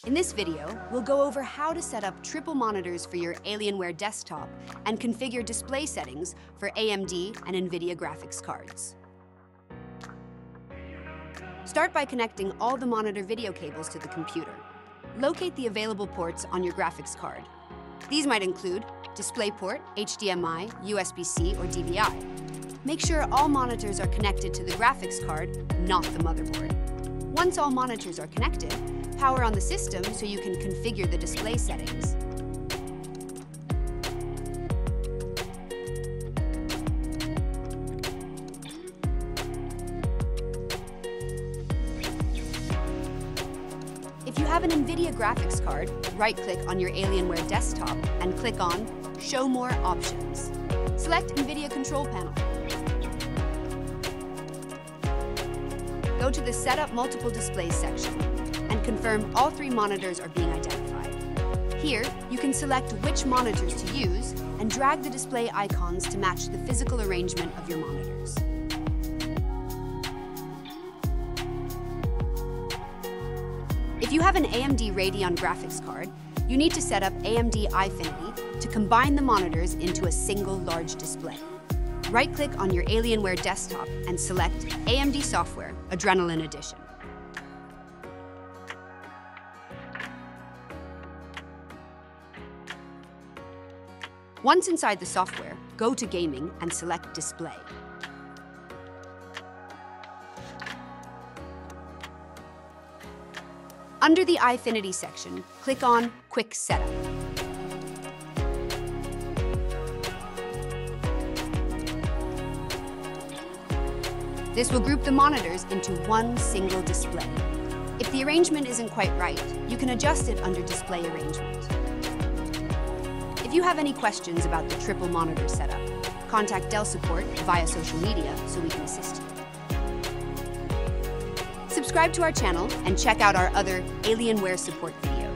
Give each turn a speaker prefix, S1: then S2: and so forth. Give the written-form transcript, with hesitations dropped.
S1: In this video, we'll go over how to set up triple monitors for your Alienware desktop and configure display settings for AMD and NVIDIA graphics cards. Start by connecting all the monitor video cables to the computer. Locate the available ports on your graphics card. These might include DisplayPort, HDMI, USB-C, or DVI. Make sure all monitors are connected to the graphics card, not the motherboard. Once all monitors are connected, power on the system so you can configure the display settings. If you have an NVIDIA graphics card, right-click on your Alienware desktop and click on Show More Options. Select NVIDIA Control Panel. Go to the Set Up Multiple Displays section and confirm all three monitors are being identified. Here, you can select which monitors to use and drag the display icons to match the physical arrangement of your monitors. If you have an AMD Radeon graphics card, you need to set up AMD Eyefinity to combine the monitors into a single large display. Right-click on your Alienware desktop and select AMD Software Adrenalin Edition. Once inside the software, go to Gaming and select Display. Under the Eyefinity section, click on Quick Setup. This will group the monitors into one single display. If the arrangement isn't quite right, you can adjust it under Display Arrangement. If you have any questions about the triple monitor setup, contact Dell support via social media so we can assist you. Subscribe to our channel and check out our other Alienware support videos.